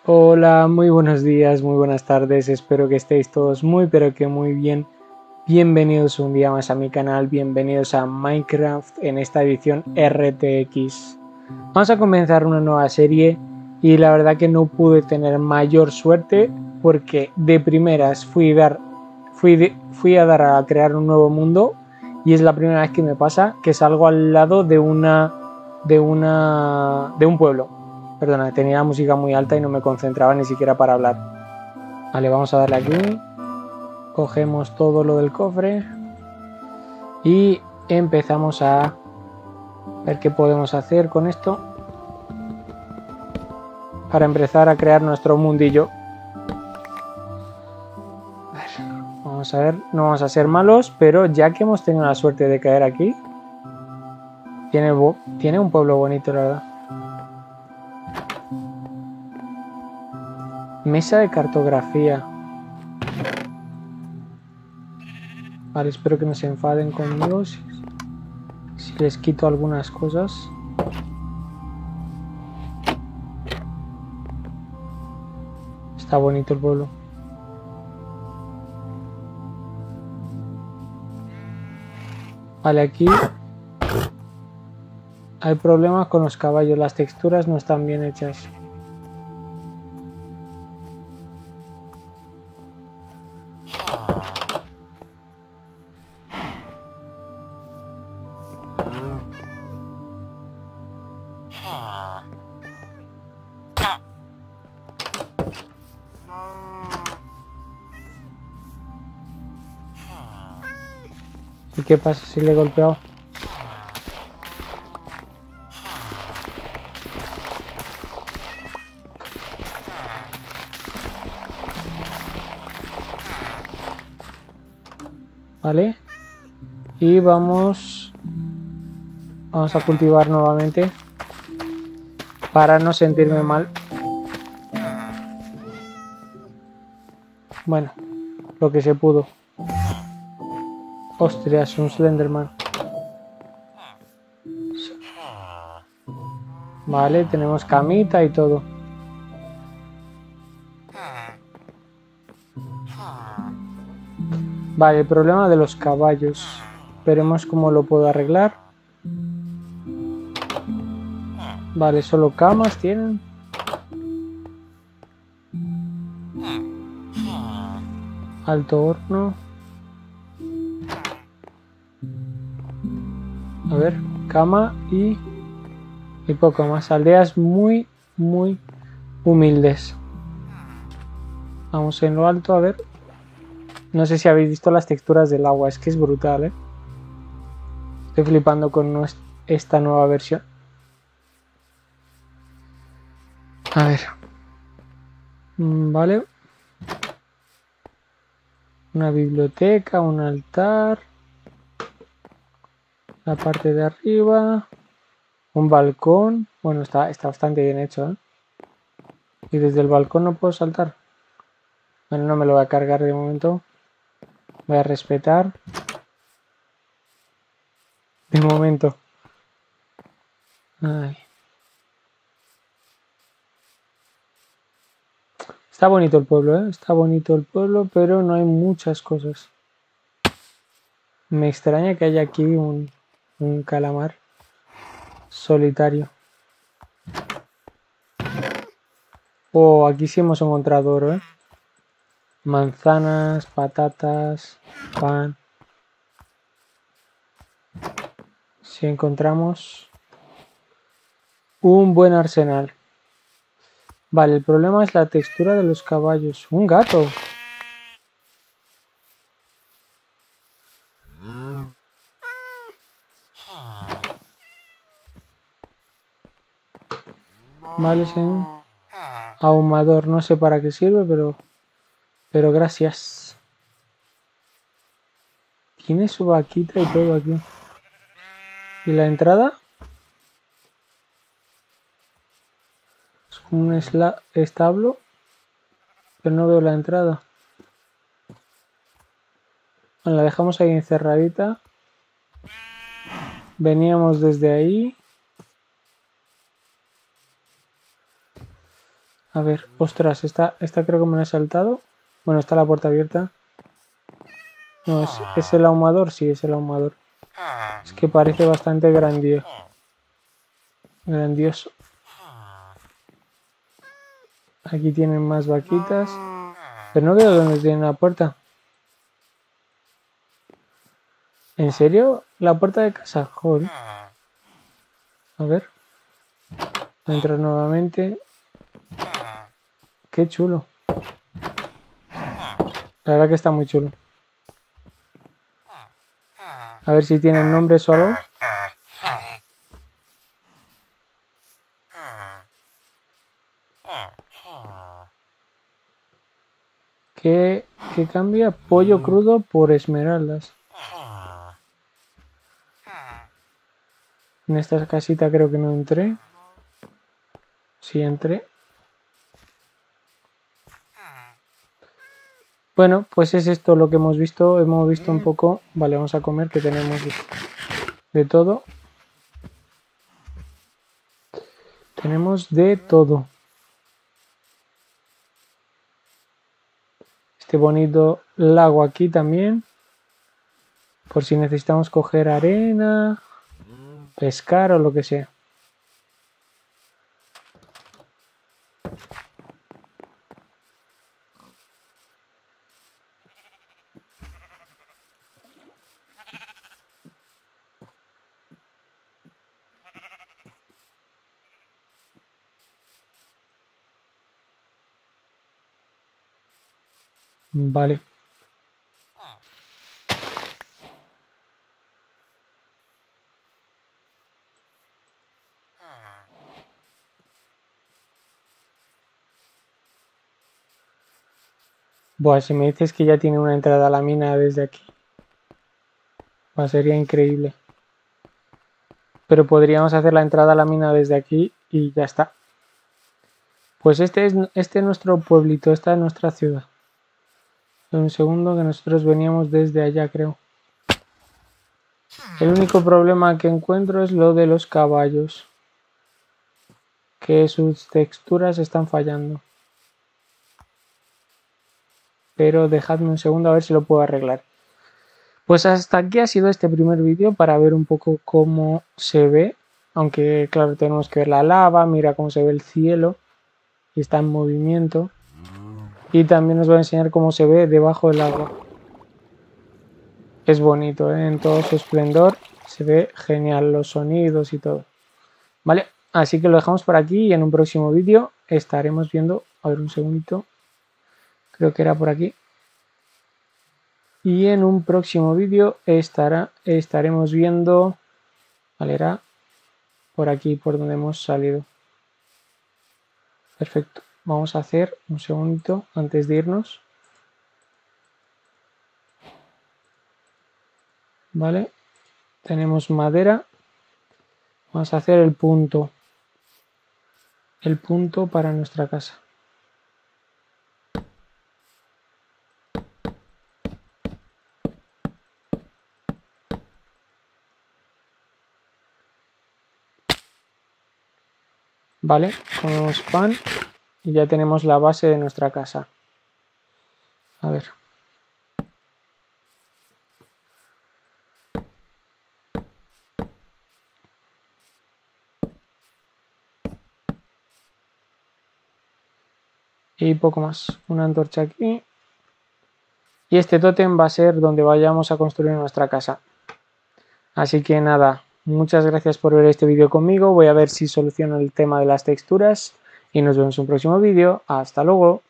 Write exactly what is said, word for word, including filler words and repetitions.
Hola, muy buenos días, muy buenas tardes, espero que estéis todos muy pero que muy bien. Bienvenidos un día más a mi canal, bienvenidos a Minecraft en esta edición R T X. Vamos a comenzar una nueva serie y la verdad que no pude tener mayor suerte porque de primeras fui, dar, fui, de, fui a dar a crear un nuevo mundo y es la primera vez que me pasa que salgo al lado de una de una de un pueblo. Perdona, tenía la música muy alta y no me concentraba ni siquiera para hablar. Vale, vamos a darle aquí. Cogemos todo lo del cofre y empezamos a ver qué podemos hacer con esto para empezar a crear nuestro mundillo. A ver, vamos a ver, no vamos a ser malos, pero ya que hemos tenido la suerte de caer aquí, tiene, tiene un pueblo bonito, la verdad. Mesa de cartografía. Vale, espero que no se enfaden conmigo si, si les quito algunas cosas. Está bonito el pueblo. Vale, aquí hay problemas con los caballos. Las texturas no están bien hechas. ¿Y qué pasa si le he golpeado? Vale. Y vamos... Vamos a cultivar nuevamente para no sentirme mal. Bueno, lo que se pudo. Ostras, un Slenderman. Vale, tenemos camita y todo. Vale, el problema de los caballos. Veremos cómo lo puedo arreglar. Vale, solo camas tienen. Alto horno. A ver, cama y, y poco más. Aldeas muy, muy humildes. Vamos en lo alto, a ver. No sé si habéis visto las texturas del agua, es que es brutal, ¿eh? Estoy flipando con esta nueva versión. A ver. Vale. Una biblioteca, un altar. La parte de arriba. Un balcón. Bueno, está, está bastante bien hecho, ¿eh? Y desde el balcón no puedo saltar. Bueno, no me lo voy a cargar de momento. Voy a respetar. De momento. Ay. Está bonito el pueblo, ¿eh? Está bonito el pueblo, pero no hay muchas cosas. Me extraña que haya aquí un, un calamar solitario. Oh, aquí sí hemos encontrado oro, ¿eh? Manzanas, patatas, pan. Si encontramos un buen arsenal. Vale, el problema es la textura de los caballos. Un gato. Vale, señor. Ahumador, no sé para qué sirve, pero... Pero gracias. Tiene su vaquita y todo aquí. ¿Y la entrada? Es como un establo. Pero no veo la entrada. Bueno, la dejamos ahí encerradita. Veníamos desde ahí. A ver, ostras, esta, esta creo que me la he saltado. Bueno, está la puerta abierta. No, ¿es, ¿es el ahumador? Sí, es el ahumador. Es que parece bastante grandioso. Grandioso. Aquí tienen más vaquitas. Pero no veo dónde tienen la puerta. ¿En serio? ¿La puerta de casa? Joder. A ver. Entrar nuevamente. Qué chulo. La verdad que está muy chulo. A ver si tienen nombres o algo. ¿Qué, qué cambia? Pollo crudo por esmeraldas. En esta casita creo que no entré. Sí entré. Bueno, pues es esto lo que hemos visto. Hemos visto un poco... Vale, vamos a comer, que tenemos de todo. Tenemos de todo. Este bonito lago aquí también. Por si necesitamos coger arena, pescar o lo que sea. Vale. Buah, si me dices que ya tiene una entrada a la mina desde aquí. Buah, sería increíble. Pero podríamos hacer la entrada a la mina desde aquí y ya está. Pues este es, este es nuestro pueblito, esta es nuestra ciudad. Un segundo, que nosotros veníamos desde allá, creo. El único problema que encuentro es lo de los caballos. Que sus texturas están fallando. Pero dejadme un segundo a ver si lo puedo arreglar. Pues hasta aquí ha sido este primer vídeo para ver un poco cómo se ve. Aunque claro, tenemos que ver la lava, mira cómo se ve el cielo. Y está en movimiento. Y también os voy a enseñar cómo se ve debajo del agua. Es bonito, ¿eh? En todo su esplendor. Se ve genial los sonidos y todo. Vale, así que lo dejamos por aquí y en un próximo vídeo estaremos viendo... A ver, un segundito. Creo que era por aquí. Y en un próximo vídeo estará, estaremos viendo... Vale, era por aquí, por donde hemos salido. Perfecto. Vamos a hacer un segundito antes de irnos. Vale. Tenemos madera. Vamos a hacer el punto. El punto para nuestra casa. Vale, comemos pan y ya tenemos la base de nuestra casa. A ver. Y poco más. Una antorcha aquí. Y este tótem va a ser donde vayamos a construir nuestra casa. Así que nada, muchas gracias por ver este vídeo conmigo. Voy a ver si soluciono el tema de las texturas. Y nos vemos en un próximo vídeo. Hasta luego.